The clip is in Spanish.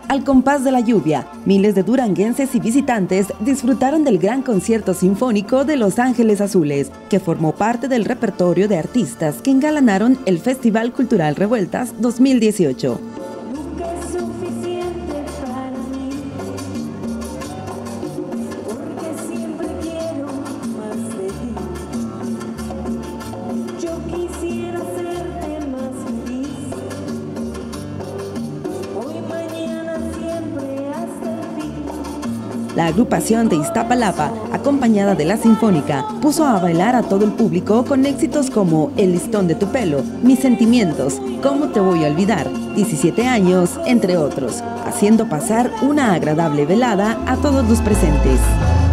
Al compás de la lluvia, miles de duranguenses y visitantes disfrutaron del gran concierto sinfónico de Los Ángeles Azules, que formó parte del repertorio de artistas que engalanaron el Festival Cultural Revueltas 2018. La agrupación de Iztapalapa, acompañada de la Sinfónica, puso a bailar a todo el público con éxitos como El listón de tu pelo, Mis sentimientos, Cómo te voy a olvidar, 17 años, entre otros, haciendo pasar una agradable velada a todos los presentes.